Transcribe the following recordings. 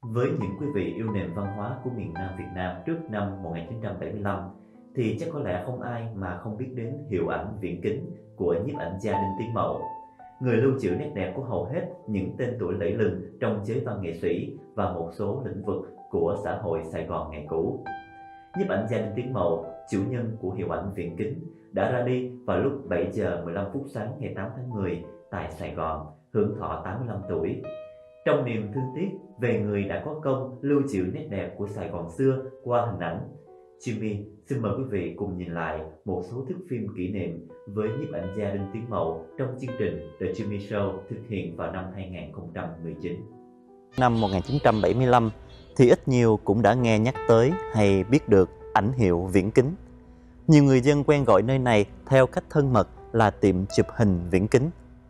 Với những quý vị yêu nền văn hóa của miền Nam Việt Nam trước năm 1975 thì chắc có lẽ không ai mà không biết đến hiệu ảnh viễn kính của nhiếp ảnh gia Đinh Tiến Mậu, người lưu trữ nét đẹp của hầu hết những tên tuổi lẫy lừng trong giới văn nghệ sĩ và một số lĩnh vực của xã hội Sài Gòn ngày cũ. Nhiếp ảnh gia Đinh Tiến Mậu, chủ nhân của hiệu ảnh viễn kính, đã ra đi vào lúc 7 giờ 15 phút sáng ngày 8 tháng 10 tại Sài Gòn, hưởng thọ 85 tuổi. Trong niềm thương tiếc về người đã có công lưu trữ nét đẹp của Sài Gòn xưa qua hình ảnh, Jimmy xin mời quý vị cùng nhìn lại một số thước phim kỷ niệm với nhiếp ảnh gia Đinh Tiến Mậu trong chương trình The Jimmy Show thực hiện vào năm 2019. Năm 1975 thì ít nhiều cũng đã nghe nhắc tới hay biết được ảnh hiệu viễn kính. Nhiều người dân quen gọi nơi này theo cách thân mật là tiệm chụp hình viễn kính.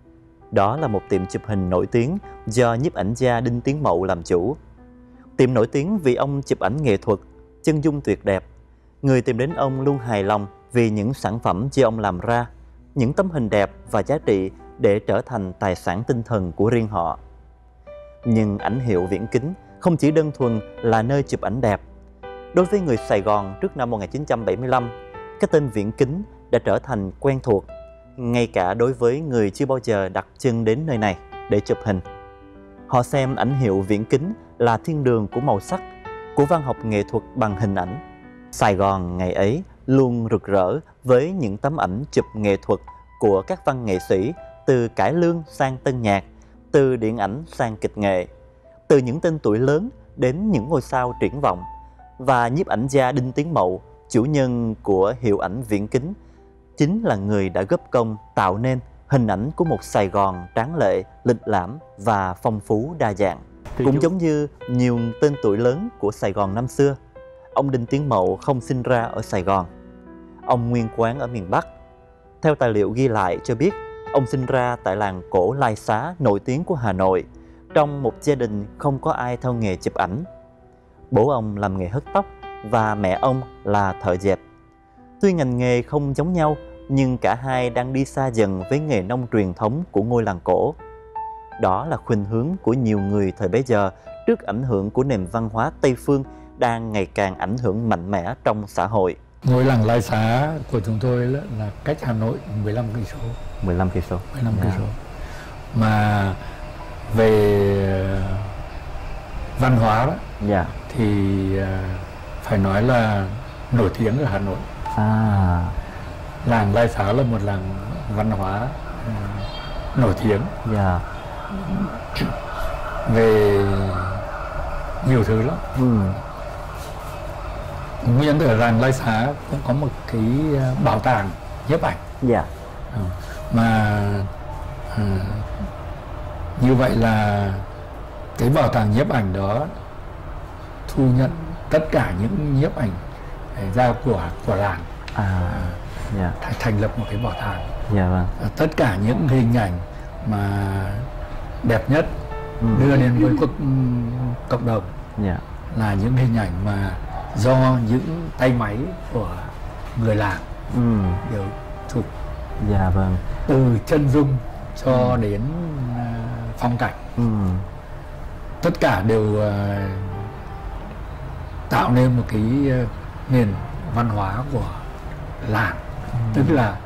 Đó là một tiệm chụp hình nổi tiếng do nhiếp ảnh gia Đinh Tiến Mậu làm chủ. Tiệm nổi tiếng vì ông chụp ảnh nghệ thuật, chân dung tuyệt đẹp. Người tìm đến ông luôn hài lòng vì những sản phẩm do ông làm ra, những tấm hình đẹp và giá trị để trở thành tài sản tinh thần của riêng họ. Nhưng ảnh hiệu viễn kính không chỉ đơn thuần là nơi chụp ảnh đẹp. Đối với người Sài Gòn trước năm 1975, cái tên viễn kính đã trở thành quen thuộc, ngay cả đối với người chưa bao giờ đặt chân đến nơi này để chụp hình. Họ xem ảnh hiệu viễn kính là thiên đường của màu sắc, của văn học nghệ thuật bằng hình ảnh. Sài Gòn ngày ấy luôn rực rỡ với những tấm ảnh chụp nghệ thuật của các văn nghệ sĩ, từ cải lương sang tân nhạc, từ điện ảnh sang kịch nghệ, từ những tên tuổi lớn đến những ngôi sao triển vọng. Và nhiếp ảnh gia Đinh Tiến Mậu, chủ nhân của hiệu ảnh viễn kính, chính là người đã góp công tạo nên hình ảnh của một Sài Gòn tráng lệ, lịch lãm và phong phú đa dạng. Cũng giống như nhiều tên tuổi lớn của Sài Gòn năm xưa, ông Đinh Tiến Mậu không sinh ra ở Sài Gòn. Ông nguyên quán ở miền Bắc. Theo tài liệu ghi lại cho biết, ông sinh ra tại làng cổ Lai Xá nổi tiếng của Hà Nội, trong một gia đình không có ai theo nghề chụp ảnh. Bố ông làm nghề hớt tóc và mẹ ông là thợ dệt. Tuy ngành nghề không giống nhau, nhưng cả hai đang đi xa dần với nghề nông truyền thống của ngôi làng cổ. Đó là khuynh hướng của nhiều người thời bấy giờ trước ảnh hưởng của nền văn hóa Tây phương đang ngày càng ảnh hưởng mạnh mẽ trong xã hội. Ngôi làng Lai Xá của chúng tôi là cách Hà Nội 15 cây số. 15 cây số. 15 cây số. Mà về văn hóa đó, thì phải nói là nổi tiếng ở Hà Nội. Làng Lai Xá là một làng văn hóa nổi tiếng về nhiều thứ lắm. Nguyên ở làng Lai Xá cũng có một cái bảo tàng nhiếp ảnh. Mà như vậy là cái bảo tàng nhiếp ảnh đó thu nhận tất cả những nhiếp ảnh ra của làng, thành lập một cái bảo tàng. Tất cả những hình ảnh mà đẹp nhất đưa đến với cộng đồng là những hình ảnh mà do những tay máy của người làng đều chụp. Từ chân dung cho đến phong cảnh, tất cả đều tạo nên một cái nền văn hóa của làng, tức là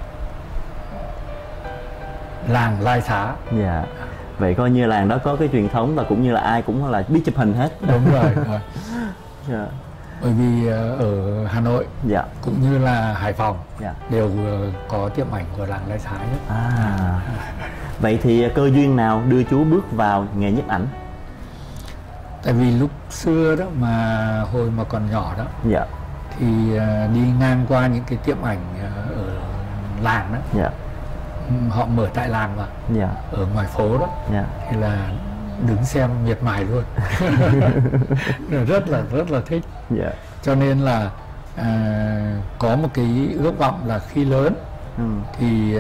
làng Lai Xá. Vậy coi như làng đó có cái truyền thống và cũng như là ai cũng là biết chụp hình hết. Đúng rồi. Bởi vì ở Hà Nội cũng như là Hải Phòng đều có tiệm ảnh của làng Lai Xá nhất. Vậy thì cơ duyên nào đưa chú bước vào nghề nhiếp ảnh? Tại vì lúc xưa đó mà hồi mà còn nhỏ đó thì đi ngang qua những cái tiệm ảnh ở làng đó, họ mở tại làng mà ở ngoài phố đó, thì là đứng xem miệt mài luôn. rất là thích. Cho nên là có một cái ước vọng là khi lớn thì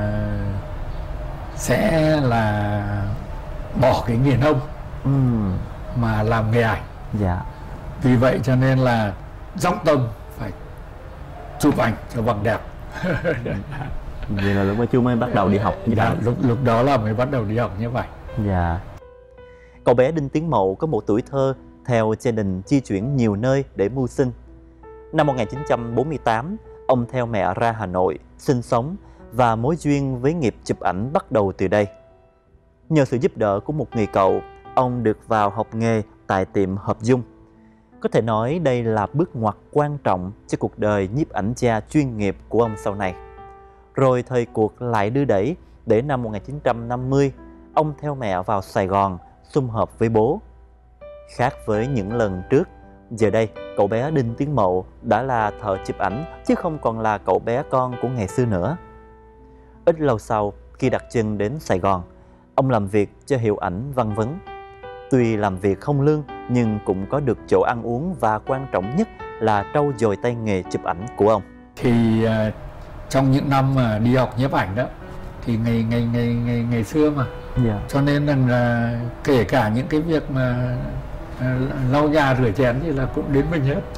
sẽ là bỏ cái nghề nông mà làm nghề ảnh. Vì vậy cho nên là dốc tâm phải chụp ảnh cho bằng đẹp. Vậy là lúc mà chú mới bắt đầu đi học nhiếp ảnh. Lúc đó là mới bắt đầu đi học nhiếp ảnh. Cậu bé Đinh Tiến Mậu có một tuổi thơ theo gia đình di chuyển nhiều nơi để mưu sinh. Năm 1948, ông theo mẹ ra Hà Nội sinh sống và mối duyên với nghiệp chụp ảnh bắt đầu từ đây. Nhờ sự giúp đỡ của một người cậu, ông được vào học nghề tại tiệm Hợp Dung. Có thể nói đây là bước ngoặt quan trọng cho cuộc đời nhiếp ảnh gia chuyên nghiệp của ông sau này. Rồi thời cuộc lại đưa đẩy để năm 1950, ông theo mẹ vào Sài Gòn sum họp với bố. Khác với những lần trước, giờ đây cậu bé Đinh Tiến Mậu đã là thợ chụp ảnh chứ không còn là cậu bé con của ngày xưa nữa. Ít lâu sau, khi đặt chân đến Sài Gòn, ông làm việc cho hiệu ảnh Văn Vấn. Tuy làm việc không lương nhưng cũng có được chỗ ăn uống và quan trọng nhất là trau dồi tay nghề chụp ảnh của ông. Thì trong những năm mà đi học nhiếp ảnh đó thì ngày xưa mà, cho nên là kể cả những cái việc mà lau nhà rửa chén thì là cũng đến mình hết.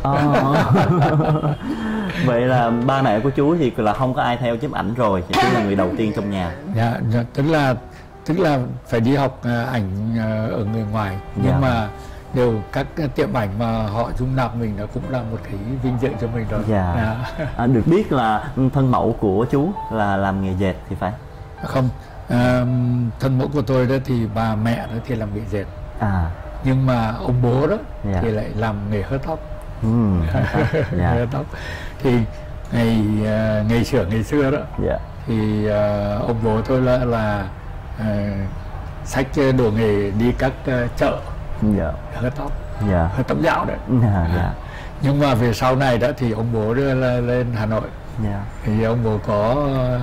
Vậy là ba mẹ của chú thì là không có ai theo chụp ảnh rồi, thì chú là người đầu tiên trong nhà. Dạ, tức là phải đi học ảnh ở người ngoài, nhưng mà đều các tiệm ảnh mà họ dung nạp mình là cũng là một cái vinh dự cho mình rồi. Được biết là thân mẫu của chú là làm nghề dệt thì phải không? Thân mẫu của tôi đó thì bà mẹ đó thì làm nghề dệt, nhưng mà ông bố đó thì lại làm nghề hớt tóc. Hớt tóc thì ngày xưa đó thì ông bố tôi là xách đồ nghề đi các chợ hớt tóc dạo đấy. Nhưng mà về sau này đó thì ông bố đưa lên Hà Nội, thì ông bố có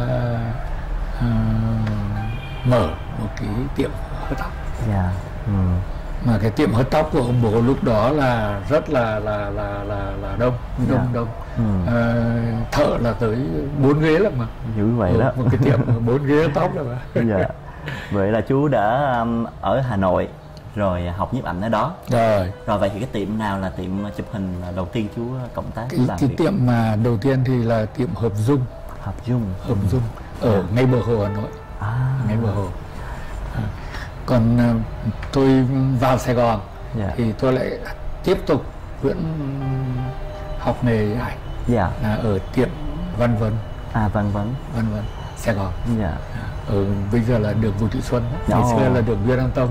mở một cái tiệm hớt tóc. Mà cái tiệm hớt tóc của ông bố lúc đó là rất là đông. Thợ là tới 4 ghế lắm mà. Dữ vậy đó. Một cái tiệm 4 ghế hớt tóc rồi mà. Vậy là chú đã ở Hà Nội rồi học nhiếp ảnh ở đó. Rồi vậy thì cái tiệm nào là tiệm chụp hình đầu tiên chú cộng tác? Cái tiệm mà đầu tiên thì là tiệm Hợp Dung. Hợp Dung ở ngay bờ hồ Hà Nội. Ngay bờ hồ. Còn tôi vào Sài Gòn thì tôi lại tiếp tục vẫn học nghề ảnh là ở tiệm Văn Vấn. Văn Vấn Sài Gòn. Bây giờ là đường Bùi Thị Xuân, ngày xưa là đường Nguyễn An Tông.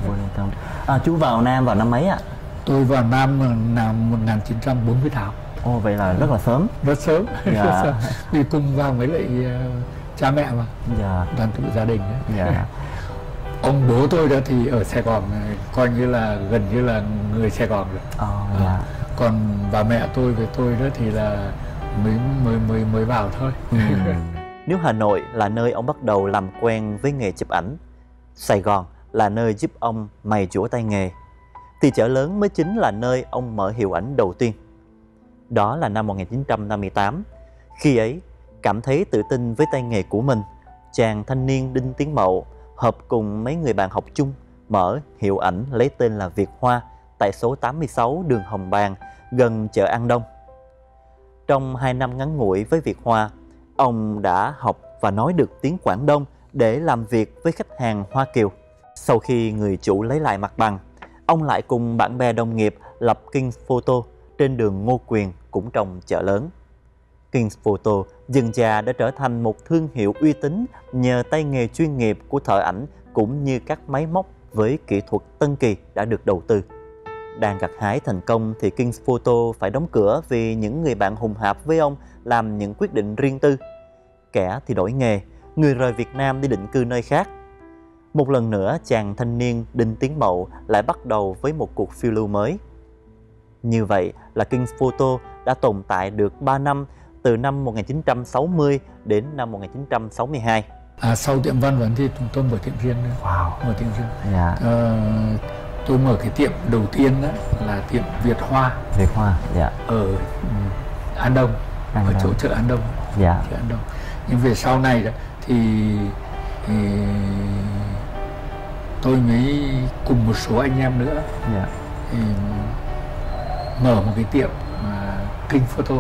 Chú vào Nam vào năm mấy ạ? Tôi vào Nam năm 1948. Vậy là rất là sớm. Rất sớm. Đi cùng vào với lại cha mẹ mà. Đoàn tụ gia đình đấy. Ông bố tôi đó thì ở Sài Gòn coi như là gần như là người Sài Gòn rồi. Còn bà mẹ tôi với tôi đó thì là mới vào thôi. Nếu Hà Nội là nơi ông bắt đầu làm quen với nghề chụp ảnh, Sài Gòn là nơi giúp ông mày giũa tay nghề, thì Chợ Lớn mới chính là nơi ông mở hiệu ảnh đầu tiên. Đó là năm 1958. Khi ấy, cảm thấy tự tin với tay nghề của mình, chàng thanh niên Đinh Tiến Mậu hợp cùng mấy người bạn học chung mở hiệu ảnh lấy tên là Việt Hoa tại số 86 đường Hồng Bàng, gần chợ An Đông. Trong 2 năm ngắn ngủi với Việt Hoa, ông đã học và nói được tiếng Quảng Đông để làm việc với khách hàng Hoa Kiều. Sau khi người chủ lấy lại mặt bằng, ông lại cùng bạn bè đồng nghiệp lập King's Photo trên đường Ngô Quyền, cũng trong Chợ Lớn. King's Photo dần dà đã trở thành một thương hiệu uy tín nhờ tay nghề chuyên nghiệp của thợ ảnh cũng như các máy móc với kỹ thuật tân kỳ đã được đầu tư. Đang gặt hái thành công thì King's Photo phải đóng cửa vì những người bạn hùng hạp với ông làm những quyết định riêng tư. Kẻ thì đổi nghề, người rời Việt Nam đi định cư nơi khác. Một lần nữa, chàng thanh niên Đinh Tiến Mậu lại bắt đầu với một cuộc phiêu lưu mới. Như vậy là King's Photo đã tồn tại được 3 năm, từ năm 1960 đến năm 1962. Sau tiệm Văn Vấn thì chúng tôi mở tiệm riêng nữa. Mở tiệm riêng. Tôi mở cái tiệm đầu tiên đó là tiệm Việt Hoa. Ở An Đông, ở chỗ chợ An Đông. Chợ An Đông. Nhưng về sau này đó thì tôi mới cùng một số anh em nữa thì mở một cái tiệm King Photo.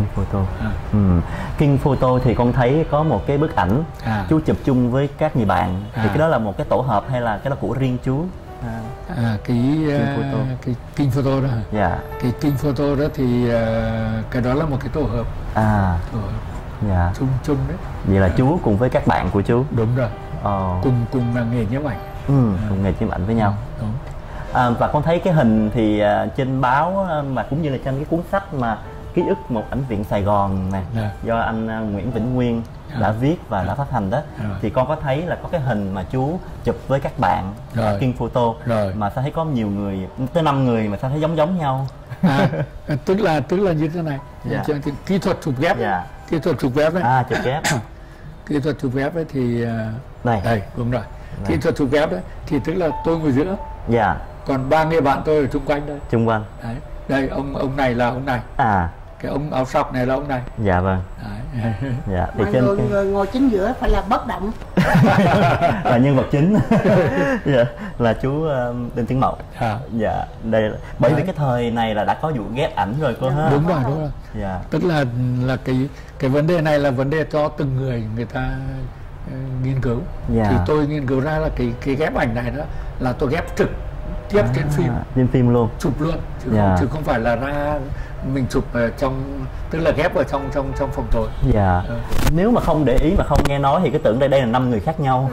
King Photo thì con thấy có một cái bức ảnh chú chụp chung với các người bạn, thì cái đó là một cái tổ hợp hay là cái đó của riêng chú? cái King Photo đó. Dạ. Cái King Photo đó thì cái đó là một cái tổ hợp. Tổ hợp. Dạ. Chung đấy. Vậy là chú cùng với các bạn của chú. Đúng rồi. Cùng là nghề nhiếp ảnh. Cùng nghề nhiếp ảnh với nhau. Đúng. Và con thấy cái hình thì trên báo mà cũng như là trong cái cuốn sách mà Ký ức một ảnh viện Sài Gòn này, do anh Nguyễn Vĩnh Nguyên đã viết và đã phát hành đó, thì con có thấy là có cái hình mà chú chụp với các bạn King Photo, mà sao thấy có nhiều người, tới 5 người mà sao thấy giống nhau? Tức là như thế này. Kỹ thuật chụp ghép. Kỹ thuật chụp ghép đấy. Chụp ghép. Kỹ thuật chụp ghép ấy thì đây đúng rồi. Kỹ thuật chụp ghép đấy thì tức là tôi ngồi giữa. Dạ. Còn 3 người bạn tôi ở xung quanh đây. Xung quanh. Đấy. Đây ông này là ông này. Cái ông áo sọc này là ông này. Dạ vâng. Dạ. Thì trên người ngồi chính giữa phải là bất động. Là nhân vật chính. Dạ. Là chú Đinh Tiến Mậu. Dạ. Đây bởi vì cái thời này là đã có vụ ghép ảnh rồi cô ha. Đúng rồi. Dạ. Tức là cái vấn đề này là vấn đề cho từng người ta nghiên cứu. Thì tôi nghiên cứu ra là cái ghép ảnh này đó là tôi ghép trực tiếp trên phim. Trên phim luôn. Chụp luôn chứ không phải là ra mình chụp trong, tức là ghép ở trong phòng tối. Dạ. Nếu mà không để ý mà không nghe nói thì cứ tưởng đây là 5 người khác nhau.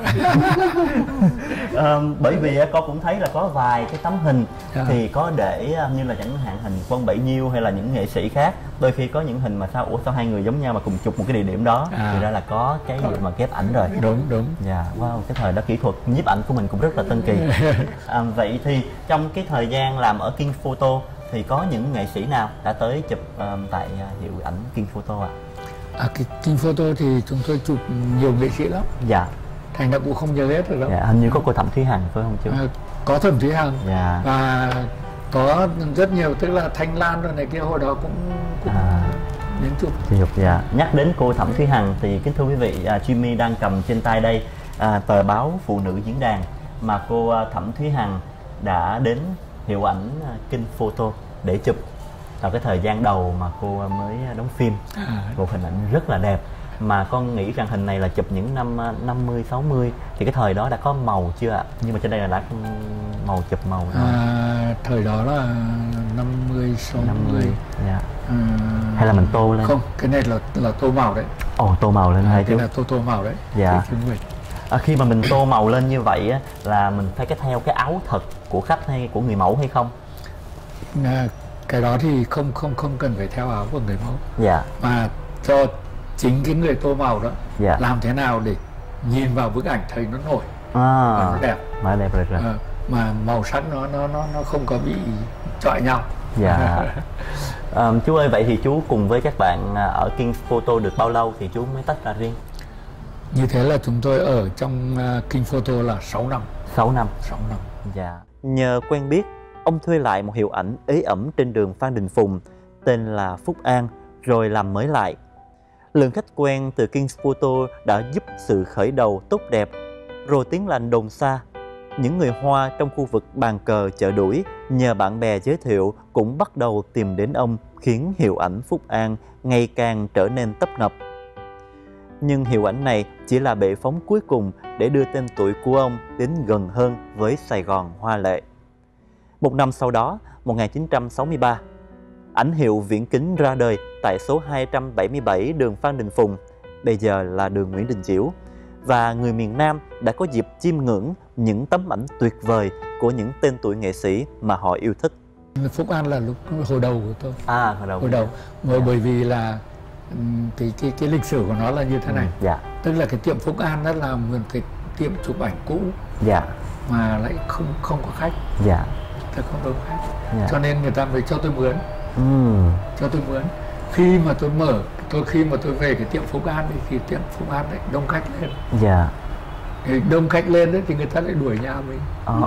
Bởi vì con cũng thấy là có vài cái tấm hình thì có để như là chẳng hạn hình Quân Bảy Nhiêu hay là những nghệ sĩ khác, đôi khi có những hình mà sao hai người giống nhau mà cùng chụp một cái địa điểm đó, thì ra là có cái việc mà ghép ảnh rồi. Đúng. Dạ. Wow, cái thời đó kỹ thuật nhiếp ảnh của mình cũng rất là tân kỳ. Vậy thì trong cái thời gian làm ở King Photo thì có những nghệ sĩ nào đã tới chụp tại hiệu ảnh King Photo ạ? Cái King Photo thì chúng tôi chụp nhiều nghệ sĩ lắm. Dạ. Thành ra cũng không nhớ hết rồi đâu. Dạ, hình như có cô Thẩm Thúy Hằng phải không chú? Có Thẩm Thúy Hằng. Dạ. Và có rất nhiều, tức là Thanh Lan rồi này kia, hồi đó cũng đến chụp. Dạ. Nhắc đến cô Thẩm Thúy Hằng thì kính thưa quý vị, Jimmy đang cầm trên tay đây tờ báo Phụ Nữ Diễn Đàn mà cô Thẩm Thúy Hằng đã đến hiệu ảnh King Photo để chụp vào cái thời gian đầu mà cô mới đóng phim. Một hình ảnh rất là đẹp, mà con nghĩ rằng hình này là chụp những năm 50, 60 thì cái thời đó đã có màu chưa ạ? Nhưng mà trên đây là đã màu chụp màu rồi. Thời đó là 50, 60. Dạ. Hay là mình tô lên? Không, cái này là tô màu đấy. Tô màu lên hay chú? Cái là tô màu đấy. Dạ. Khi mà mình tô màu lên như vậy á, là mình phải theo cái áo thật của khách hay của người mẫu hay không? Cái đó thì không cần phải theo áo của người mẫu. Dạ. Mà cho chính cái người tô màu đó làm thế nào để nhìn vào bức ảnh thấy nó nổi, nó đẹp. Mà đẹp rồi. Mà màu sắc nó không có bị chọi nhau. Dạ. Chú ơi, vậy thì chú cùng với các bạn ở King Photo được bao lâu thì chú mới tách ra riêng? Như thế là chúng tôi ở trong King Photo là 6 năm. 6 năm. Dạ. Nhờ quen biết, ông thuê lại một hiệu ảnh ế ẩm trên đường Phan Đình Phùng tên là Phúc An rồi làm mới lại. Lượng khách quen từ King Photo đã giúp sự khởi đầu tốt đẹp, rồi tiếng lành đồn xa. Những người Hoa trong khu vực bàn cờ chợ đuổi nhờ bạn bè giới thiệu cũng bắt đầu tìm đến ông, khiến hiệu ảnh Phúc An ngày càng trở nên tấp nập. Nhưng hiệu ảnh này chỉ là bệ phóng cuối cùng để đưa tên tuổi của ông đến gần hơn với Sài Gòn hoa lệ. Một năm sau đó, 1963, ảnh hiệu viễn kính ra đời tại số 277 đường Phan Đình Phùng, bây giờ là đường Nguyễn Đình Chiểu, và người miền Nam đã có dịp chiêm ngưỡng những tấm ảnh tuyệt vời của những tên tuổi nghệ sĩ mà họ yêu thích. Phúc An là lúc hồi đầu của tôi. Hồi đầu. Bởi vì là cái lịch sử của nó là như thế này. Tức là cái tiệm Phúc An đó là một cái tiệm chụp ảnh cũ. Mà lại không có khách. Không có khách. Cho nên người ta mới cho tôi mướn. Cho tôi mướn. Khi mà tôi về cái tiệm Phúc An thì tiệm Phúc An lại đông khách lên. Thì đông khách lên đấy thì người ta lại đuổi nhà mình.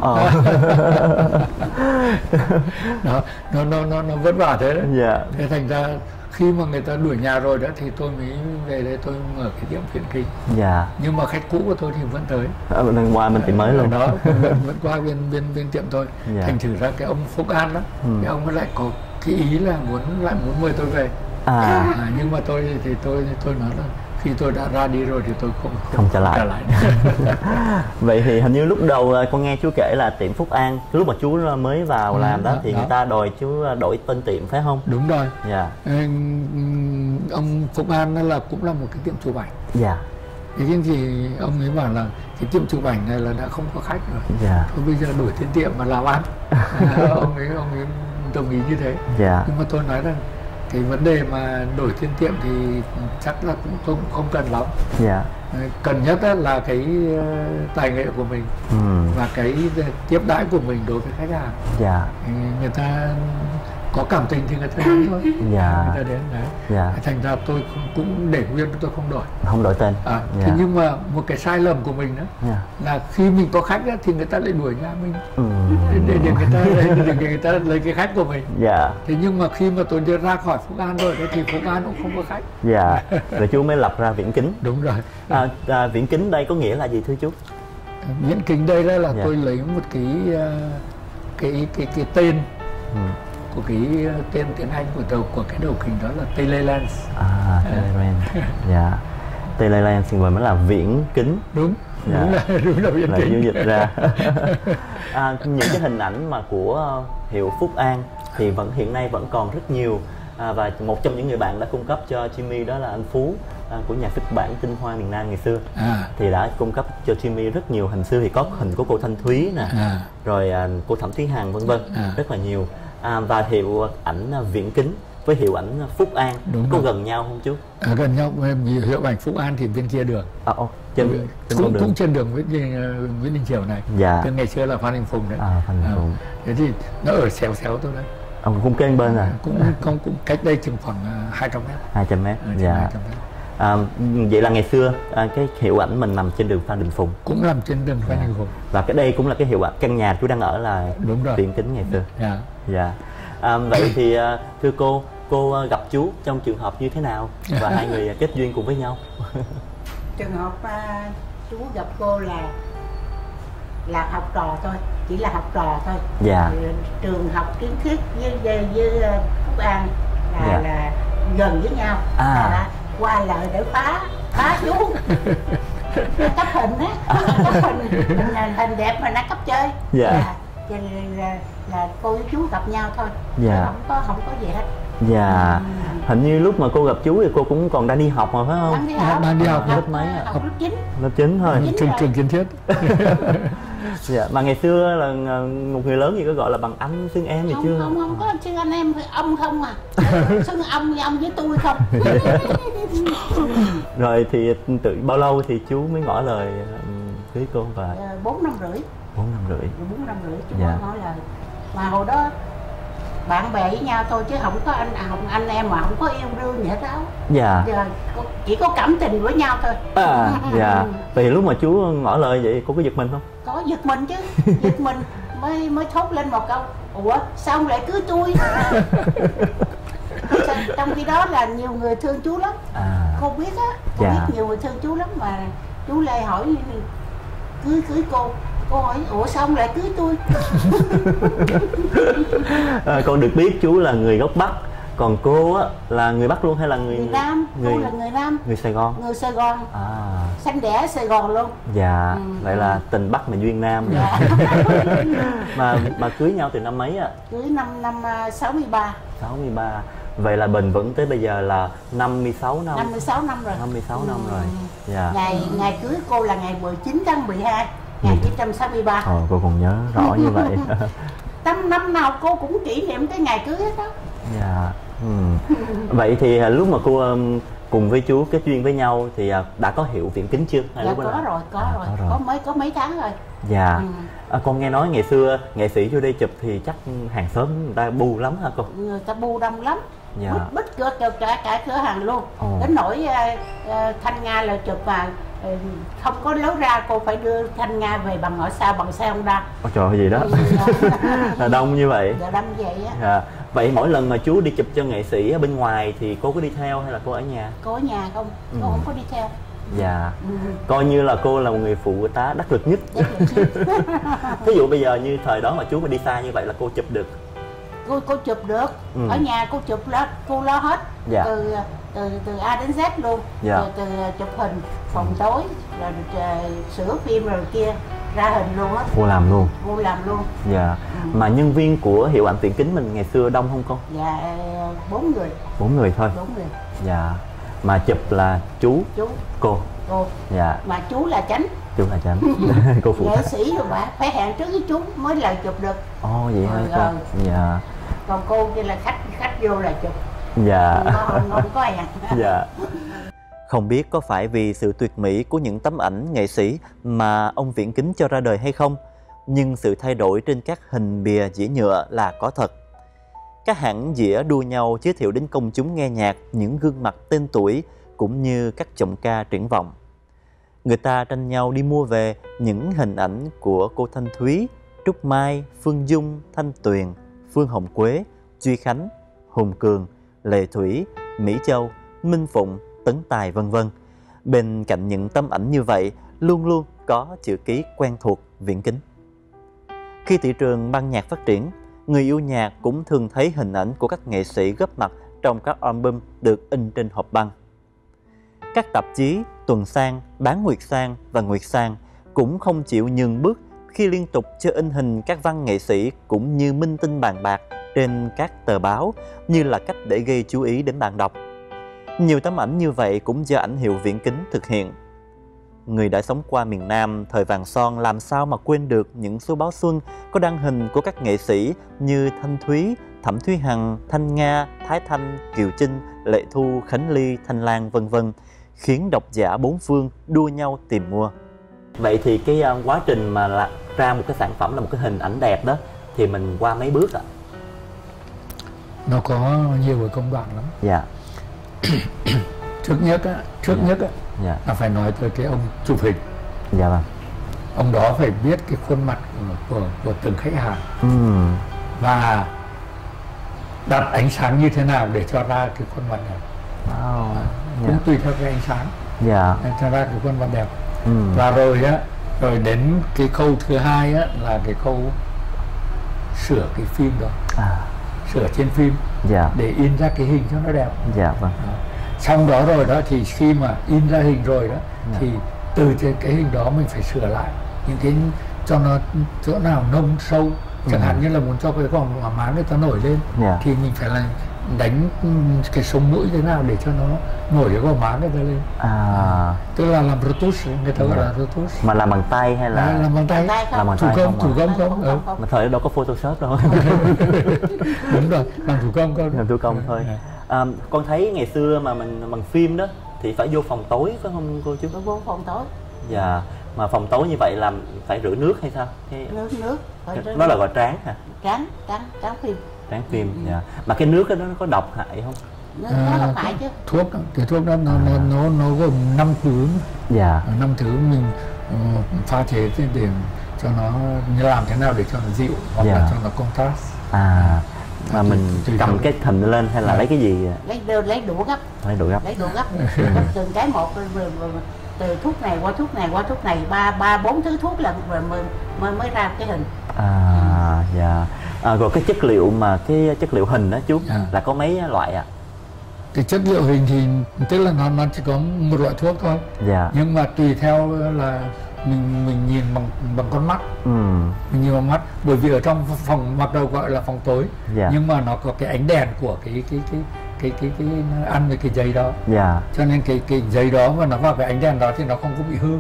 Đó, nó vất vả thế đấy. Thế thành ra khi mà người ta đuổi nhà rồi đó thì tôi mới về đây tôi mở cái tiệm viễn kính. Nhưng mà khách cũ của tôi thì vẫn tới. Lần qua mình tiệm mới luôn. Đó, vẫn qua bên tiệm tôi. Thành thử ra cái ông Phúc An đó, cái ông ấy lại có cái ý là muốn mời tôi về. Nhưng mà tôi nói là khi tôi đã ra đi rồi thì tôi không trở lại. Vậy thì hình như lúc đầu con nghe chú kể là tiệm Phúc An, lúc mà chú mới vào làm đó thì người ta đòi chú đổi tên tiệm phải không? Đúng rồi. Dạ. Ông Phúc An là cũng là một cái tiệm chụp ảnh. Dạ. Thế thì ông ấy bảo là cái tiệm chụp ảnh này là đã không có khách rồi. Dạ. Thôi bây giờ đổi tên tiệm mà làm ăn. ông ấy đồng ý như thế. Dạ. Nhưng mà tôi nói rằng cái vấn đề mà đổi tên tiệm thì chắc là cũng không cần lắm. Dạ. Cần nhất là cái tài nghệ của mình và cái tiếp đãi của mình đối với khách hàng. Dạ. Người ta có cảm tình thì người ta đến thôi. Dạ. Người ta đến đấy. Dạ. Thành ra tôi cũng để nguyên, tôi không đổi tên. Dạ. Thế nhưng mà một cái sai lầm của mình đó là khi mình có khách đó, thì người ta lại đuổi nhà mình để người ta lấy cái khách của mình. Dạ. Thế nhưng mà khi mà tôi đưa ra khỏi Phúc An rồi thì Phúc An cũng không có khách. Dạ. Rồi chú mới lập ra Viễn Kính. Đúng rồi. Viễn Kính đây có nghĩa là gì thưa chú? Viễn Kính đây là tôi lấy một cái tên của cái tên tiếng Anh của cái đầu kính đó là Telelens. Telelens. Dạ. Telelens thì mới là Viễn Kính. Đúng. Dạ. Đúng là Viễn Kính. Du dịch ra. Những cái hình ảnh mà của hiệu Phúc An thì hiện nay vẫn còn rất nhiều. Và một trong những người bạn đã cung cấp cho Jimmy đó là anh Phú của nhà xuất bản Tinh Hoa miền Nam ngày xưa. Thì đã cung cấp cho Jimmy rất nhiều hình xưa, thì có hình của cô Thanh Thúy nè, rồi cô Thẩm Thúy Hằng vân vân, rất là nhiều. Và hiệu ảnh Viễn Kính với hiệu ảnh Phúc An có gần nhau không chú? Gần nhau. Hiệu ảnh Phúc An thì bên kia đường. Cũng trên đường Nguyễn Đình Chiểu này. Dạ. Từ ngày xưa là Phan Đình Phùng đấy. Phan Đình Phùng. Thế thì nó ở xéo tôi đấy. Cũng kênh bên à? Cũng cách đây chừng khoảng 200 mét. 200 mét. Dạ. Vậy là ngày xưa cái hiệu ảnh mình nằm trên đường Phan Đình Phùng. Cũng nằm trên đường Phan Đình Phùng. Và cái đây cũng là cái hiệu ảnh căn nhà chú đang ở là Viễn Kính ngày xưa. Dạ. Dạ. Vậy thì thưa cô gặp chú trong trường hợp như thế nào và hai người kết duyên cùng với nhau? Trường hợp chú gặp cô là học trò thôi, chỉ là học trò thôi. Dạ. Trường học kiến thiết với Phúc An là gần với nhau. Qua lại để phá chú. Cấp hình á, cấp hình đẹp mà nó cấp chơi. Dạ. Cho nên là cô với chú gặp nhau thôi. Dạ. Không có gì hết. Dạ. Hình như lúc mà cô gặp chú thì cô cũng còn đang đi học mà phải không? Đang đi học. Lớp mấy ạ? Học lớp 9. Lớp 9 thôi. Trường kiến thiết. Dạ. Mà ngày xưa là một người lớn thì có gọi là bằng anh xưng em thì chưa? Không có xưng anh em, ông không à. Xưng ông với tôi không. Rồi thì tự bao lâu thì chú mới ngỏ lời cưới cô? Và 4 năm rưỡi. 4 năm rưỡi. 4 năm rưỡi chú mới ngỏ lời. Mà hồi đó bạn bè với nhau thôi chứ không có anh em mà không có yêu đương gì hết đâu. Dạ. Chỉ có cảm tình với nhau thôi. Dạ. Vậy lúc mà chú ngỏ lời vậy cô có giật mình không? Có giật mình chứ. Giật mình mới thốt lên một câu: ủa sao ông lại cưới tôi? Trong khi đó là nhiều người thương chú lắm. Cô biết á. Cô biết nhiều người thương chú lắm. Mà chú Lê hỏi cưới cô. Cô hỏi ủa sao ông lại cưới tôi? Con được biết chú là người gốc Bắc, còn cô á là người Bắc luôn hay là người Nam? Cô là người Nam. Người Sài Gòn. Người Sài Gòn. Sanh đẻ ở Sài Gòn luôn. Dạ. Vậy là tình Bắc mà duyên Nam. Dạ. mà cưới nhau từ năm mấy ạ? Cưới năm 63. 63. Vậy là bền vững tới bây giờ là 56 năm. 56 năm rồi. 56 năm rồi. Dạ. Ngày cưới cô là ngày 19 tháng 12 1963. Cô còn nhớ rõ như vậy. Năm nào cô cũng kỷ niệm cái ngày cưới hết đó. Dạ. Vậy thì lúc mà cô cùng với chú kết duyên với nhau thì đã có hiệu Viễn Kính chưa? Dạ có rồi. Có mấy tháng rồi. Dạ. Con nghe nói ngày xưa nghệ sĩ vô đây chụp thì chắc hàng xóm người ta bu lắm hả cô? Người ta bu đông lắm. Dạ. Bít cả cửa hàng luôn. Đến nỗi Thanh Nga là chụp mà không có lối ra, cô phải đưa Thanh Nga về bằng ngõ xa, bằng xe Honda. Trời ơi gì đó. Là đông như vậy. Dạ đông như vậy á. Dạ. Vậy mỗi lần mà chú đi chụp cho nghệ sĩ ở bên ngoài thì cô có đi theo hay là cô ở nhà? Cô ở nhà không, cô không có đi theo. Dạ. Coi như là cô là một người phụ tá đắc lực nhất. Ví dụ bây giờ như thời đó mà chú mà đi xa như vậy là cô chụp được? Cô chụp được. Ở nhà cô chụp cô lo hết. Dạ. từ A đến Z luôn. Từ chụp hình, phòng tối, rồi sửa phim rồi kia, ra hình luôn á. Cô làm luôn. Cô làm luôn. Dạ. Mà nhân viên của hiệu ảnh viễn kính mình ngày xưa đông không cô? Dạ 4 người. 4 người thôi. 4 người. Dạ. Mà chụp là chú, cô. Dạ. Mà chú là Chánh. Chú là Chánh. Cô phụ nghệ sĩ rồi bà phải hẹn trước với chú mới là chụp được. Ồ vậy hả cô? Dạ. Còn cô kia là khách vô là chụp. Dạ. Không có hẹn. Dạ. Không biết có phải vì sự tuyệt mỹ của những tấm ảnh nghệ sĩ mà ông Viễn Kính cho ra đời hay không, nhưng sự thay đổi trên các hình bìa dĩa nhựa là có thật. Các hãng dĩa đua nhau giới thiệu đến công chúng nghe nhạc những gương mặt tên tuổi cũng như các giọng ca triển vọng. Người ta tranh nhau đi mua về những hình ảnh của cô Thanh Thúy, Trúc Mai, Phương Dung, Thanh Tuyền, Phương Hồng Quế, Duy Khánh, Hùng Cường, Lệ Thủy, Mỹ Châu, Minh Phụng, Tấn Tài vân vân. Bên cạnh những tấm ảnh như vậy luôn luôn có chữ ký quen thuộc Viễn Kính. Khi thị trường băng nhạc phát triển, người yêu nhạc cũng thường thấy hình ảnh của các nghệ sĩ góp mặt trong các album được in trên hộp băng. Các tạp chí Tuần Sang, Bán Nguyệt Sang và Nguyệt Sang cũng không chịu nhường bước khi liên tục cho in hình các văn nghệ sĩ cũng như minh tinh bàn bạc trên các tờ báo như là cách để gây chú ý đến bạn đọc. Nhiều tấm ảnh như vậy cũng do ảnh hiệu Viễn Kính thực hiện. Người đã sống qua miền Nam thời vàng son làm sao mà quên được những số báo xuân có đăng hình của các nghệ sĩ như Thanh Thúy, Thẩm Thúy Hằng, Thanh Nga, Thái Thanh, Kiều Trinh, Lệ Thu, Khánh Ly, Thanh Lan vân vân, khiến độc giả bốn phương đua nhau tìm mua. Vậy thì cái quá trình mà ra một cái sản phẩm là một cái hình ảnh đẹp đó thì mình qua mấy bước ạ? Nó có nhiều cái công đoạn lắm. Dạ. Trước nhất là phải nói tới cái ông chụp hình. Dạ vâng. Ông đó phải biết cái khuôn mặt của từng khách hàng và đặt ánh sáng như thế nào để cho ra cái khuôn mặt này. Cũng tùy theo cái ánh sáng cho ra cái khuôn mặt đẹp. Và rồi đến cái khâu thứ hai là cái khâu sửa cái phim đó, sửa trên phim để in ra cái hình cho nó đẹp. Dạ vâng. Xong đó rồi đó thì khi mà in ra hình rồi đó thì từ trên cái hình đó mình phải sửa lại những cái cho nó chỗ nào nông sâu, chẳng hạn như là muốn cho cái vòng má người ta nổi lên thì mình phải là đánh cái sống mũi thế nào để cho nó nổi cái gò má người ta lên. Tức là làm retouche, người ta gọi là retouche. Mà làm bằng tay hay là làm bằng tay? Làm bằng tay thủ công không? Mà thời đâu có Photoshop đâu. Đúng rồi, làm thủ công không? Làm thủ công thôi. Con thấy ngày xưa mà mình bằng phim đó thì phải vô phòng tối phải không cô chú? Vô phòng tối. Dạ. Mà phòng tối như vậy làm phải rửa nước hay sao? Nước. Nó là gọi tráng hả? Tráng phim. Tráng phim. Dạ. Mà cái nước đó nó có độc hại không? Nó độc hại chứ. Cái thuốc đó nó gồm 5 thứ. Dạ. 5 thứ mình pha chế để cho nó làm thế nào để cho nó dịu hoặc là cho nó contrast. Mà mình cầm cái thình lên hay là lấy cái gì? Lấy đũa gấp. Lấy đũa gấp. Gấp từng cái một, từ thuốc này qua thuốc này qua thuốc này, 4 thứ thuốc là mới ra cái hình. Dạ. Rồi cái chất liệu hình đó chú là có mấy loại ạ? Cái chất liệu hình thì tức là nó chỉ có một loại thuốc thôi. Dạ. Nhưng mà tùy theo là mình nhìn bằng con mắt. Mình nhìn bằng mắt, bởi vì ở trong phòng mặc đầu gọi là phòng tối, nhưng mà nó có cái ánh đèn của cái ăn với cái giấy đó. Cho nên cái giấy đó mà nó vào cái ánh đèn đó thì nó không có bị hư.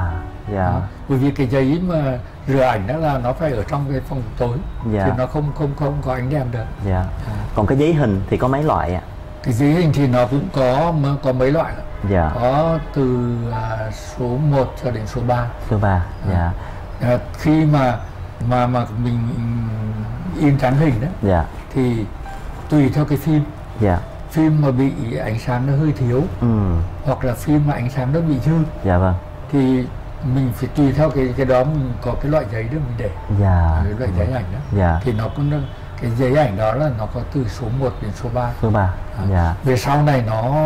Bởi vì cái giấy mà rửa ảnh đó là nó phải ở trong cái phòng tối thì nó không có ánh đèn được. Còn cái giấy hình thì có mấy loại ạ? Cái giấy hình thì nó cũng có mấy loại. Có từ số 1 cho đến số 3. Số 3. Khi mà mình in tráng hình đó thì tùy theo cái phim. Phim mà bị ánh sáng nó hơi thiếu hoặc là phim mà ánh sáng nó bị dư thì mình phải tùy theo cái đó mình có cái loại giấy đó mình để cái loại giấy ảnh đó thì nó cũng cái giấy ảnh đó là nó có từ số 1 đến số 3. Về sau này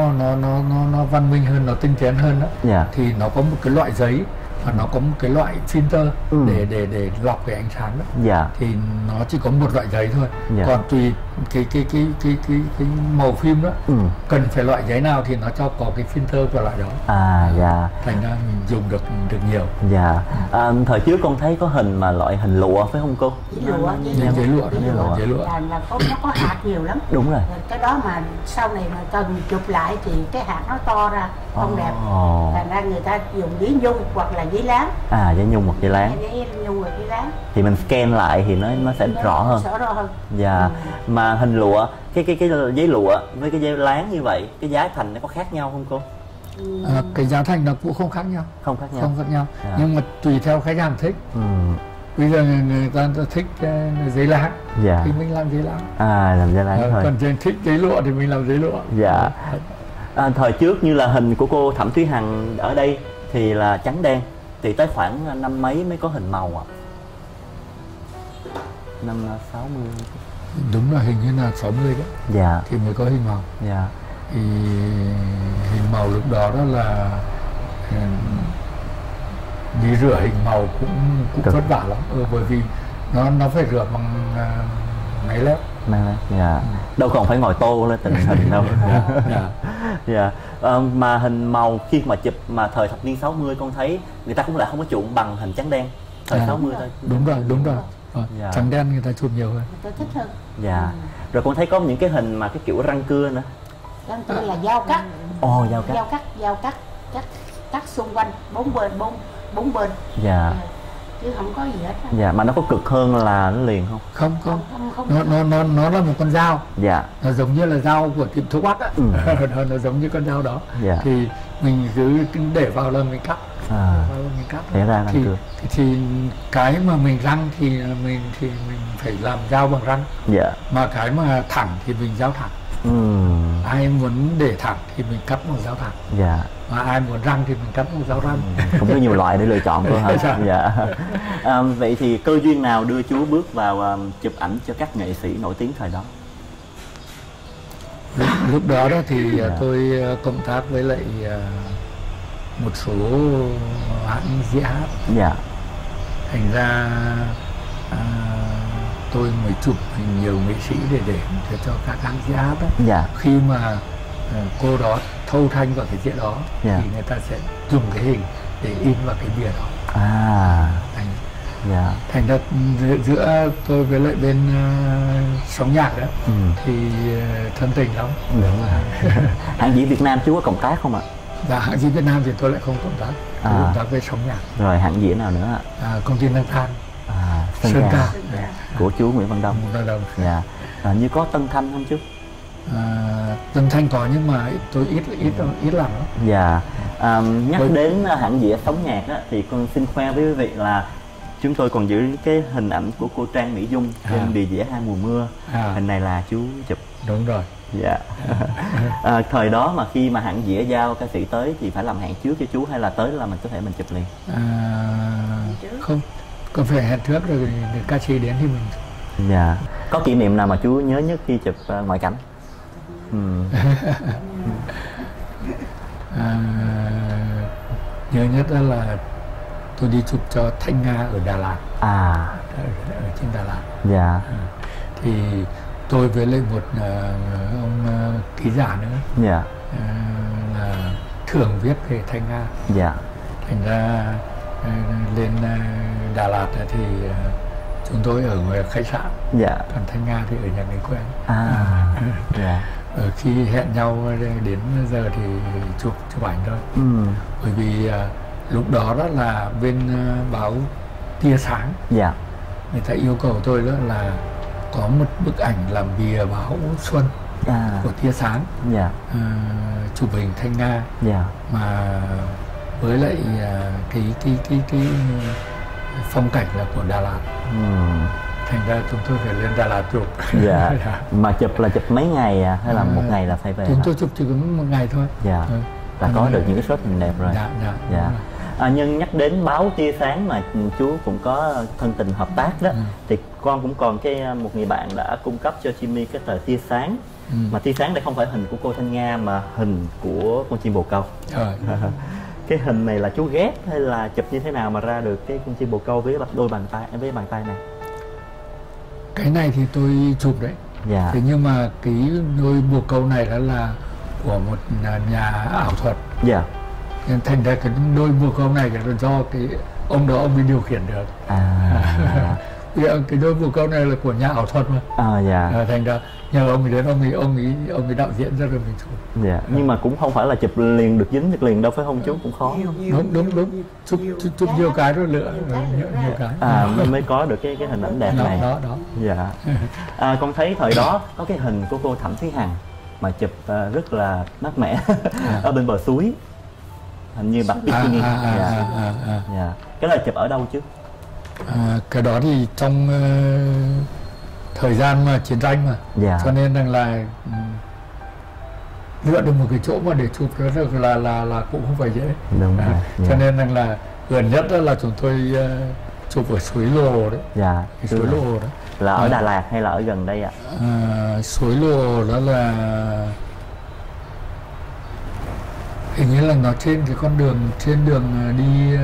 nó văn minh hơn, nó tinh tiến hơn đó thì nó có một cái loại giấy và nó có một cái loại filter để lọc cái ánh sáng đó thì nó chỉ có một loại giấy thôi. Còn tùy cái màu phim đó, cần phải loại giấy nào thì nó cho có cái filter của loại đó. Dạ. Thành ra mình dùng được nhiều. Dạ. Thời trước con thấy có hình mà loại hình lụa phải không cô? Giấy lụa là nó có hạt nhiều lắm. Đúng rồi. Cái đó mà sau này mà cần chụp lại thì cái hạt nó to ra không đẹp. Thành ra người ta dùng giấy nhung hoặc là giấy láng. Giấy nhung hoặc giấy láng. Giấy nhung hoặc giấy láng. Thì mình scan lại thì nó sẽ rõ hơn. Dạ. Mà hình lụa, cái giấy lụa với cái giấy láng như vậy, cái giá thành nó có khác nhau không cô? Cái giá thành nó cũng không khác nhau. Không khác nhau. Dạ. Nhưng mà tùy theo khách hàng thích. Bây giờ người ta thích giấy láng, dạ, thì mình làm giấy láng. Làm giấy láng thôi. Còn thích giấy lụa thì mình làm giấy lụa. Dạ. Thời trước như là hình của cô Thẩm Thúy Hằng ở đây thì là trắng đen, thì tới khoảng năm mấy mới có hình màu ạ? Năm 60. Đúng là hình như là 60 đấy. Dạ. Thì mới có hình màu. Dạ. Thì hình màu lúc đó là đi rửa hình màu cũng vất vả lắm. Bởi vì nó phải rửa bằng máy led. Dạ. Đâu còn phải ngồi tô lên tình hình đâu. Dạ. Mà hình màu khi mà chụp mà thời thập niên 60 con thấy người ta cũng lại không có chuộng bằng hình trắng đen thời 60 thôi. Đúng rồi. Dạ. Trắng đen người ta chụp nhiều hơn. Tôi thích hơn. Dạ. Rồi con thấy có những cái hình mà cái kiểu răng cưa nữa. Răng cưa là dao cắt. Dao cắt xung quanh bốn bên. Dạ. Chứ không có gì hết. Dạ. Mà nó có cực hơn là nó liền không? Không. Nó là một con dao. Dạ. Nó giống như là dao của tiệm thuốc bắc á. Nó giống như con dao đó. Dạ. Thì mình cứ để vào là mình cắt. Thế ra thì cái mà mình răng thì mình phải làm dao bằng răng. Dạ. Mà cái mà thẳng thì mình dao thẳng. Ai muốn để thẳng thì mình cắt bằng dao thẳng. Dạ. Mà ai muốn răng thì mình cắt bằng dao răng. Cũng có nhiều loại để lựa chọn cơ hả? Dạ. Vậy thì cơ duyên nào đưa chú bước vào chụp ảnh cho các nghệ sĩ nổi tiếng thời đó? Lúc đó thì tôi cộng tác với lại một số hãng diễn hát. Dạ. Thành ra tôi mới chụp hình nhiều nghệ sĩ để cho các hãng diễn hát đó. Dạ. Khi mà cô đó thâu thanh vào cái diễn đó, dạ, thì người ta sẽ dùng cái hình để in vào cái bìa đó. Dạ. Thành ra giữa tôi với lại bên Sóng Nhạc đó thì thân tình lắm. Đúng rồi. Hãng diễn Việt Nam chú có cộng tác không ạ? Dạ, hãng diễn Việt Nam thì tôi lại không cộng tác. Tôi cộng tác với Sóng Nhạc. Rồi hãng diễn nào nữa ạ? Công ty Nâng Than. Sơn Ca. Của chú Nguyễn Văn Đông. Dạ. Như có Tân Thanh không chú? Tân Thanh có nhưng mà tôi ít làm lắm. Dạ. Nhắc đến hãng diễn Sóng Nhạc á, thì con xin khoe với quý vị là chúng tôi còn giữ cái hình ảnh của cô Trang Mỹ Dung trên bìa dĩa Hai Mùa Mưa. Hình này là chú chụp. Đúng rồi. Dạ. Thời đó mà khi mà hãng dĩa giao ca sĩ tới thì phải làm hẹn trước cho chú hay là tới là mình có thể mình chụp liền? Không, có phải hẹn trước rồi ca sĩ đến thì mình. Dạ. Có kỷ niệm nào mà chú nhớ nhất khi chụp ngoại cảnh? Nhớ nhất là tôi đi chụp cho Thanh Nga ở Đà Lạt. Ở trên Đà Lạt. Dạ. Thì tôi với lại một ông ký giả nữa. Dạ. Là thường viết về Thanh Nga. Dạ. Thành ra lên Đà Lạt thì chúng tôi ở ngoài khách sạn. Dạ. Còn Thanh Nga thì ở nhà người quen. Dạ. Khi hẹn nhau đến giờ thì chụp ảnh thôi. Bởi vì lúc đó là bên báo Tia Sáng. Dạ. Người ta yêu cầu tôi đó là có một bức ảnh làm bìa báo Xuân của Tia Sáng. Dạ. Chụp hình Thanh Nga. Dạ. Mà với lại cái phong cảnh là của Đà Lạt. Thành ra chúng tôi phải lên Đà Lạt chụp. Dạ. Mà chụp là chụp mấy ngày hay là một ngày là phải về? Chúng tôi chụp chỉ có một ngày thôi. Dạ. Là có được những cái shot hình đẹp rồi. Dạ. Nhưng nhắc đến báo Tia Sáng mà chú cũng có thân tình hợp tác đó, thì con cũng còn một người bạn đã cung cấp cho Jimmy cái tờ Tia Sáng. Mà Tia Sáng đây không phải hình của cô Thanh Nga mà hình của con chim bồ câu. Cái hình này là chú ghép hay là chụp như thế nào mà ra được cái con chim bồ câu với đôi bàn tay này? Cái này thì tôi chụp đấy. Dạ. Thế nhưng mà cái đôi bồ câu này đó là của một nhà ảo thuật. Dạ. Nên thành ra cái đôi bồ câu này là do cái ông đó ông mới điều khiển được. Cái đôi bồ câu này là của nhà ảo thuật mà. Thành ra nhờ ông ấy đến, ông ấy đạo diễn ra rồi mình chụp. Dạ. Nhưng mà cũng không phải là chụp liền được dính được liền đâu phải không chú, cũng khó. Đúng. Chụp nhiều cái rồi lựa nhiều cái. Mới có được cái hình ảnh đẹp này. Đó. Dạ. Con thấy thời đó có cái hình của cô Thẩm Thúy Hằng mà chụp rất là mát mẻ ở bên bờ suối, hình như mặc bikini. Dạ. Cái là chụp ở đâu chứ? Cái đó thì trong thời gian mà chiến tranh mà. Dạ. Cho nên rằng là lựa được một cái chỗ mà để chụp nó rất là cũng không phải dễ. Đúng rồi. Cho nên rằng là gần nhất đó là chúng tôi chụp ở suối Lô đấy. Dạ. Cái suối Lô đó là ở Đà Lạt hay là ở gần đây ạ? Suối Lô đó là hình như là nó trên cái con đường, trên đường đi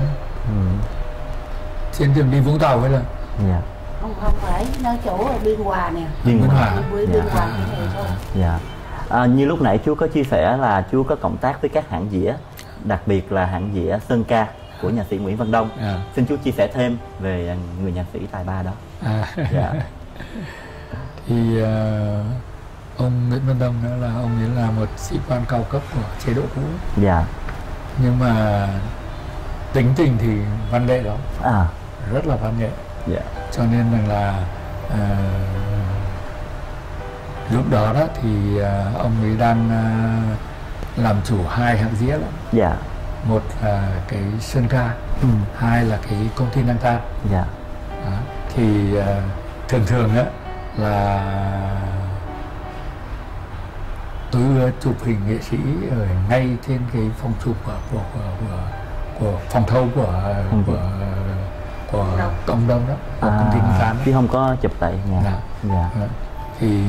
trên đường đi Vũng Tàu hay là? Dạ. Không phải, nó chỗ ở Biên Hòa nè. Biên Hòa. Biên Hòa cái này thôi. Dạ. Như lúc nãy chú có chia sẻ là chú có cộng tác với các hãng dĩa, đặc biệt là hãng dĩa Sơn Ca của nhạc sĩ Nguyễn Văn Đông. Xin chú chia sẻ thêm về người nhạc sĩ tài ba đó. Dạ. Thì ông Nguyễn Văn Đông đó là ông ấy là một sĩ quan cao cấp của chế độ cũ. Dạ. Nhưng mà tính tình thì văn nghệ lắm. Rất là văn nghệ. Dạ. Cho nên là lúc đó thì ông ấy đang làm chủ hai hãng dĩa lắm. Dạ. Một là cái Sơn Ca, hai là cái công ty Năng Tan. Dạ. Đó. Thì thường á là tôi chụp hình nghệ sĩ ở ngay trên cái phòng chụp của phòng thâu của cộng đồng đó, của công ty Năng Tan đó. Chứ không có chụp tại nhà. Dạ. Thì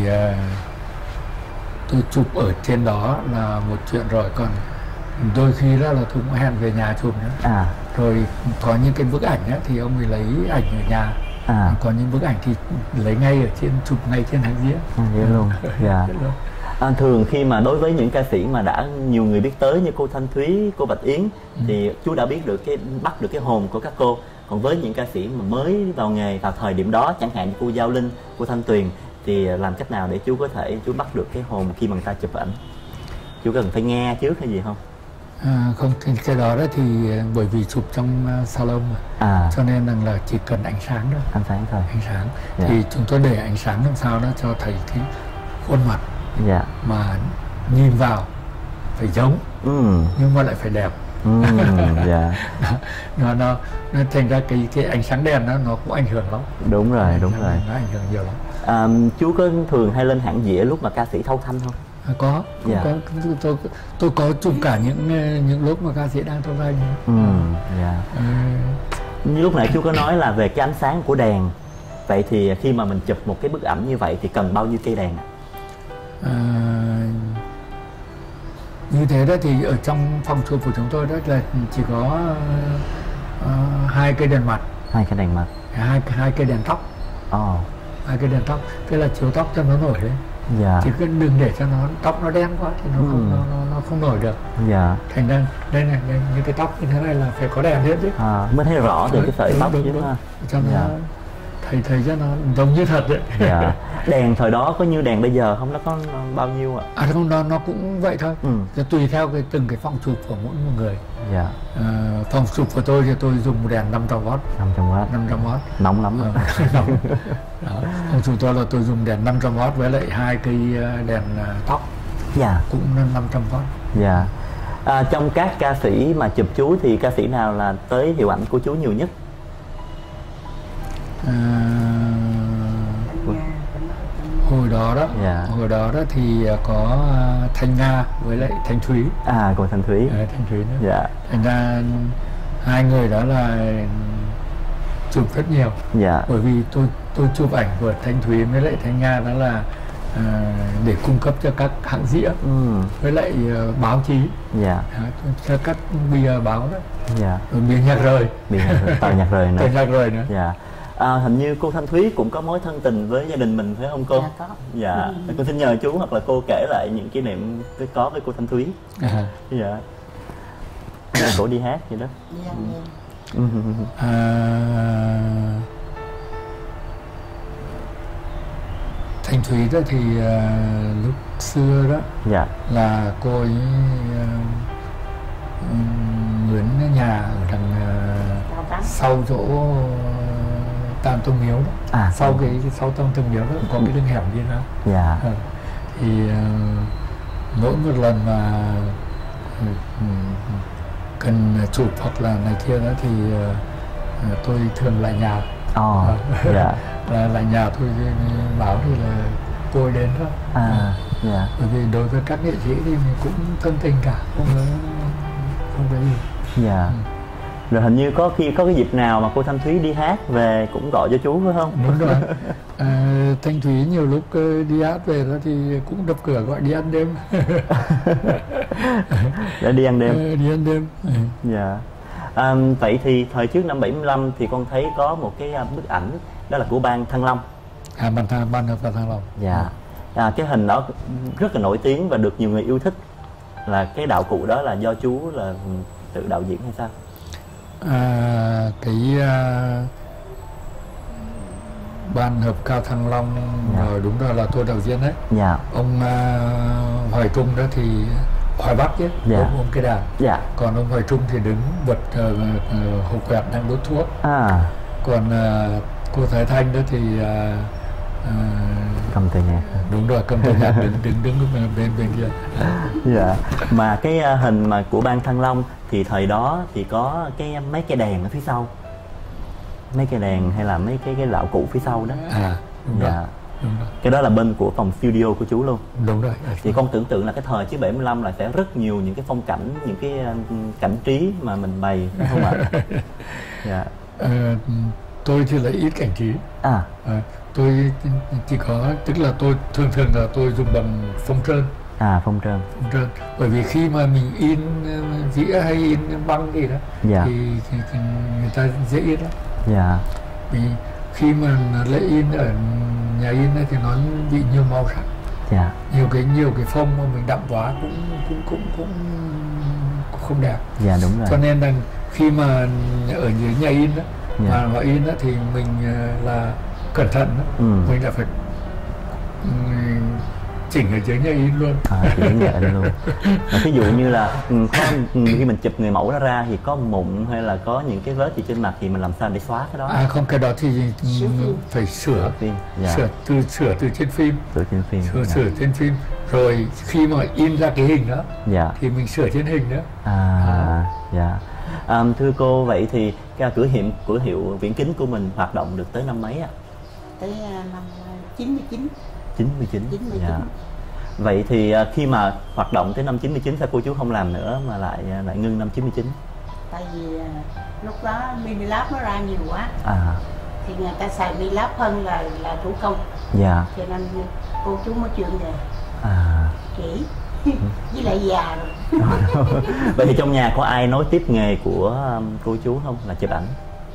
tôi chụp ở trên đó là một chuyện rồi, còn đôi khi đó là tôi cũng hẹn về nhà chụp nữa. Rồi có những cái bức ảnh á, thì ông ấy lấy ảnh ở nhà. Còn những bức ảnh thì lấy ngay ở trên, chụp ngay trên hãng dĩa. Vậy luôn. Dạ. Thường khi mà đối với những ca sĩ mà đã nhiều người biết tới như cô Thanh Thúy, cô Bạch Yến thì chú đã biết được bắt được cái hồn của các cô. Còn với những ca sĩ mà mới vào nghề vào thời điểm đó, chẳng hạn như cô Giao Linh, cô Thanh Tuyền, thì làm cách nào để chú có thể chú bắt được cái hồn khi mà người ta chụp ảnh? Chú cần phải nghe trước hay gì không? Không, cái đó thì bởi vì chụp trong salon mà, cho nên là chỉ cần ánh sáng thôi. Ánh sáng thôi. Ánh sáng. Dạ. Thì chúng tôi để ánh sáng làm sao đó cho thấy cái khuôn mặt. Dạ. Mà nhìn vào phải giống, nhưng mà lại phải đẹp. Dạ. Nó thành ra cái ánh sáng đèn nó cũng ảnh hưởng lắm. Đúng rồi. Nó ảnh hưởng nhiều lắm. Chú có thường hay lên hãng dĩa lúc mà ca sĩ thâu thanh không? Có. Tôi có chụp cả những lúc mà ca sĩ đang thâu thanh. Như lúc nãy chú có nói là về cái ánh sáng của đèn. Vậy thì khi mà mình chụp một cái bức ảnh như vậy thì cần bao nhiêu cây đèn? Như thế đó thì ở trong phòng chụp của chúng tôi đó là chỉ có 2 cây đèn mặt. 2 cái đèn mặt. Hai cây đèn tóc. 2 cây đèn tóc, tức là chiếu tóc cho nó nổi lên. Dạ. Chỉ cần đừng để cho tóc nó đen quá thì nó không nổi được. Dạ. Thành ra đây này, những cái tóc như thế này là phải có đèn hết chứ. Mới thấy rõ được cái sợi tóc chứ ha. Cho nó thấy cho nó giống như thật đấy. Dạ. Đèn thời đó có như đèn bây giờ không, nó có bao nhiêu ạ? Không, nó cũng vậy thôi. Tùy theo từng cái phòng chụp của mỗi một người. Dạ. Phòng chụp của tôi thì tôi dùng một đèn 500W. 500W. Nóng lắm. Nóng. Phòng chụp tôi là tôi dùng đèn 500W với lại 2 cây đèn tóc. Dạ. Cũng 500W. Dạ. Trong các ca sĩ mà chụp chú thì ca sĩ nào là tới hiệu ảnh của chú nhiều nhất? Hồi đó thì có Thanh Nga với lại Thanh Thúy. Còn Thanh Thúy. Thanh Thúy nữa. Dạ. Thành ra hai người đó là chụp rất nhiều. Dạ. Bởi vì tôi chụp ảnh của Thanh Thúy với lại Thanh Nga đó là để cung cấp cho các hãng dĩa với lại báo chí. Dạ. Cho các bìa báo đó. Dạ. Rồi bìa nhạc rời. Tờ nhạc rời nữa. Tờ nhạc rời nữa. Dạ. Hình như cô Thanh Thúy cũng có mối thân tình với gia đình mình phải không cô? Dạ có. Dạ, con xin nhờ chú hoặc là cô kể lại những kỷ niệm có với cô Thanh Thúy. Dạ. Cổ đi hát vậy đó. Thanh Thúy đó thì lúc xưa đó dạ. là cô ấy mướn nhà ở đằng sau chỗ Tam Tông Miếu đó. Sau Tam Tông Miếu đó có cái đường hẻm đi ra. Dạ. Thì mỗi một lần mà cần chụp hoặc là này kia đó thì tôi thường lại nhà. Dạ. Lại nhà tôi bảo thì là cô ấy đến đó. Dạ. Bởi vì đối với các nghệ sĩ thì mình cũng thân tình cả, không có gì. Dạ. Rồi hình như có khi có cái dịp nào mà cô Thanh Thúy đi hát về cũng gọi cho chú phải không? Đúng rồi. Thanh Thúy nhiều lúc đi hát về đó thì cũng đập cửa gọi đi ăn đêm. Để đi ăn đêm. Đi ăn đêm. Dạ. Vậy thì thời trước năm 75 thì con thấy có một cái bức ảnh đó là của ban Thăng Long. Ban hợp Thăng Long. Dạ. Cái hình đó rất là nổi tiếng và được nhiều người yêu thích. Là cái đạo cụ đó là do chú là tự đạo diễn hay sao? Ban hợp ca Thăng Long rồi đúng rồi là tôi đạo diễn đấy. Dạ. Ông Hoài Trung đó thì Hoài Bắc chứ, ông cái đàn. Dạ. Còn ông Hoài Trung thì đứng vật hộp quẹt đang đốt thuốc. Còn cô Thái Thanh đó thì cầm tay nhạc. Đúng rồi, cầm tay nhạc đứng bên kia. Dạ. Mà cái hình mà của ban Thăng Long thì thời đó thì có mấy cái đèn ở phía sau, mấy cái đèn hay là mấy cái đạo cụ phía sau đó. Đúng dạ. Rồi. Đúng rồi. Cái đó là bên của phòng studio của chú luôn. Đúng rồi. Thì con tưởng tượng là cái thời chứ 75 là sẽ rất nhiều những cái phong cảnh, những cái cảnh trí mà mình bày, đúng không ạ? Dạ. Tôi thì lại ít cảnh trí. Tôi chỉ có, tức là tôi thường là tôi dùng bằng phông trơn. Phông trơn. Bởi vì khi mà mình in dĩa hay in băng gì đó thì người ta dễ in lắm. Dạ. Vì khi mà lấy in ở nhà in thì nó bị nhiều màu sắc. Dạ. Nhiều cái phông mà mình đậm quá cũng không đẹp. Dạ đúng rồi. Cho nên là khi mà ở dưới nhà in đó mà họ in đó thì mình là cẩn thận đó. Mình đã phải chỉnh ở dưới nhà in luôn. Chỉnh nhà in luôn. Ví dụ như là khi mình chụp người mẫu đó ra thì có mụn hay là có những cái vết gì trên mặt thì mình làm sao để xóa cái đó? Không, cái đó thì phải sửa từ trên phim. Sửa trên phim. Rồi khi mà in ra cái hình đó thì mình sửa trên hình nữa. Dạ. Thưa cô, vậy thì cái cửa hiệu viễn kính của mình hoạt động được tới năm mấy ạ? Tới năm 99. 99. Dạ. Vậy thì khi mà hoạt động tới năm 99 sao cô chú không làm nữa mà lại ngưng năm 99? Tại vì lúc đó Minilab nó ra nhiều quá. Thì người ta xài Minilab hơn là thủ công. Dạ. Cho nên cô chú mới chuyển về. Kỹ. Với lại già rồi. Vậy thì trong nhà có ai nối tiếp nghề của cô chú không, là chụp ảnh?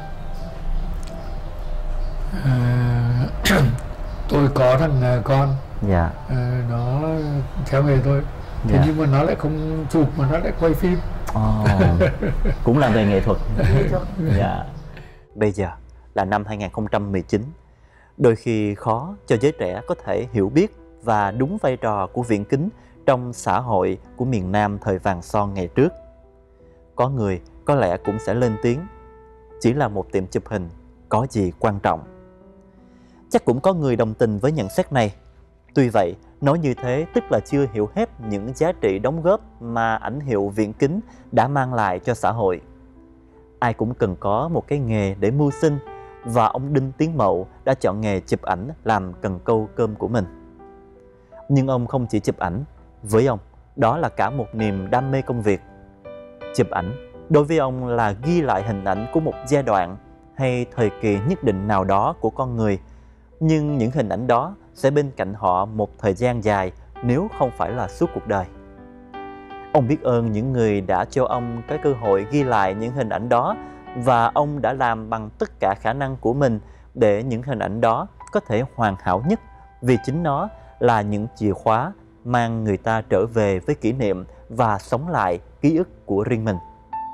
Tôi có thằng con. Dạ. Nó theo nghề tôi. Thế nhưng mà nó lại không chụp mà nó lại quay phim. Cũng làm về nghệ thuật. Dạ. Bây giờ là năm 2019. Đôi khi khó cho giới trẻ có thể hiểu biết và đúng vai trò của viễn kính trong xã hội của miền Nam thời vàng son ngày trước. Có người có lẽ cũng sẽ lên tiếng, chỉ là một tiệm chụp hình, có gì quan trọng. Chắc cũng có người đồng tình với nhận xét này. Tuy vậy, nói như thế tức là chưa hiểu hết những giá trị đóng góp mà ảnh hiệu viễn kính đã mang lại cho xã hội. Ai cũng cần có một cái nghề để mưu sinh, và ông Đinh Tiến Mậu đã chọn nghề chụp ảnh làm cần câu cơm của mình. Nhưng ông không chỉ chụp ảnh, với ông, đó là cả một niềm đam mê công việc. Chụp ảnh, đối với ông là ghi lại hình ảnh của một giai đoạn hay thời kỳ nhất định nào đó của con người. Nhưng những hình ảnh đó sẽ bên cạnh họ một thời gian dài nếu không phải là suốt cuộc đời. Ông biết ơn những người đã cho ông cái cơ hội ghi lại những hình ảnh đó, và ông đã làm bằng tất cả khả năng của mình để những hình ảnh đó có thể hoàn hảo nhất, vì chính nó là những chìa khóa mang người ta trở về với kỷ niệm và sống lại ký ức của riêng mình.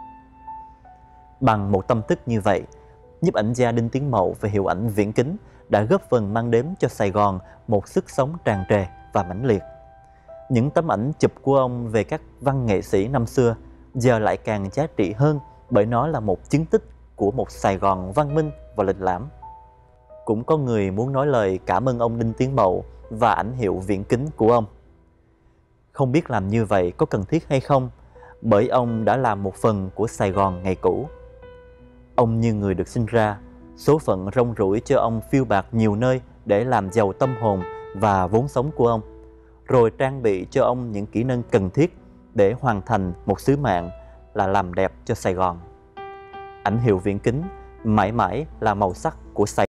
Bằng một tâm thức như vậy, nhiếp ảnh gia Đinh Tiến Mậu về hiệu ảnh viễn kính đã góp phần mang đến cho Sài Gòn một sức sống tràn trề và mãnh liệt. Những tấm ảnh chụp của ông về các văn nghệ sĩ năm xưa giờ lại càng giá trị hơn, bởi nó là một chứng tích của một Sài Gòn văn minh và lịch lãm. Cũng có người muốn nói lời cảm ơn ông Đinh Tiến Mậu và ảnh hiệu viễn kính của ông. Không biết làm như vậy có cần thiết hay không, bởi ông đã làm một phần của Sài Gòn ngày cũ. Ông như người được sinh ra, số phận rong ruổi cho ông phiêu bạt nhiều nơi để làm giàu tâm hồn và vốn sống của ông, rồi trang bị cho ông những kỹ năng cần thiết để hoàn thành một sứ mạng là làm đẹp cho Sài Gòn. Ảnh hiệu viễn kính mãi mãi là màu sắc của Sài Gòn.